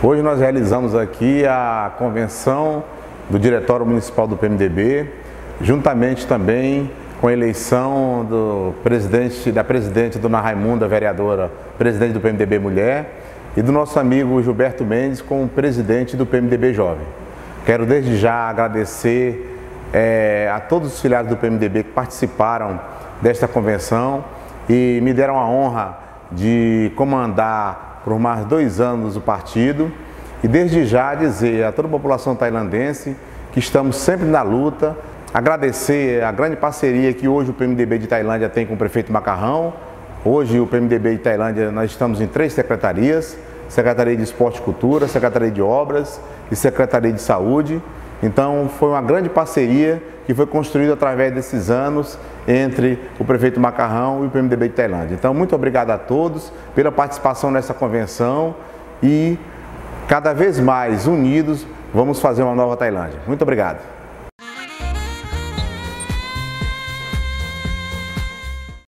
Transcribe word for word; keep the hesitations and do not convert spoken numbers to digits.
Hoje nós realizamos aqui a convenção do Diretório Municipal do P M D B, juntamente também com a eleição do presidente, da presidente Dona Raimunda, vereadora, presidente do P M D B Mulher, e do nosso amigo Gilberto Mendes como presidente do P M D B Jovem. Quero desde já agradecer é, a todos os filiados do P M D B que participaram desta convenção e me deram a honra de comandar por mais dois anos o partido, e desde já dizer a toda a população tailandense que estamos sempre na luta, agradecer a grande parceria que hoje o P M D B de Tailândia tem com o prefeito Macarrão. Hoje o P M D B de Tailândia nós estamos em três secretarias: Secretaria de Esporte e Cultura, Secretaria de Obras e Secretaria de Saúde. Então foi uma grande parceria que foi construída através desses anos entre o prefeito Macarrão e o P M D B de Tailândia. Então muito obrigado a todos pela participação nessa convenção e cada vez mais unidos vamos fazer uma nova Tailândia. Muito obrigado.